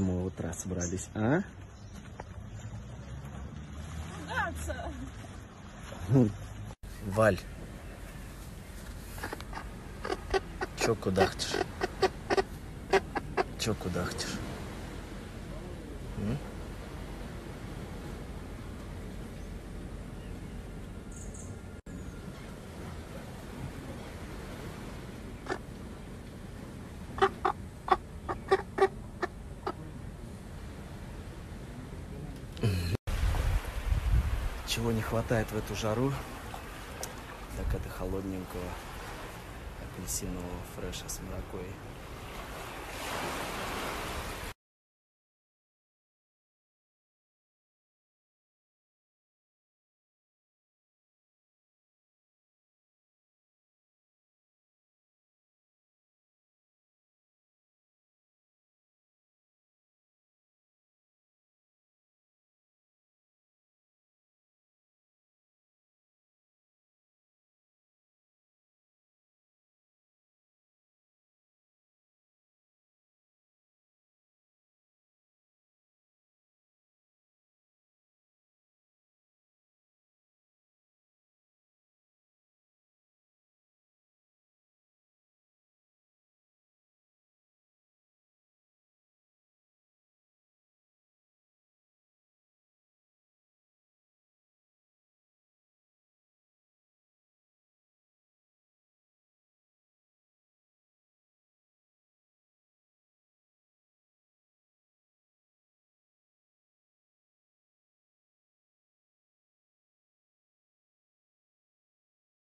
Мы утра собрались, а? Валь, чё кудахтишь? Чё кудахтишь? Чего не хватает в эту жару, так это холодненького апельсинового фреша с маракуйей.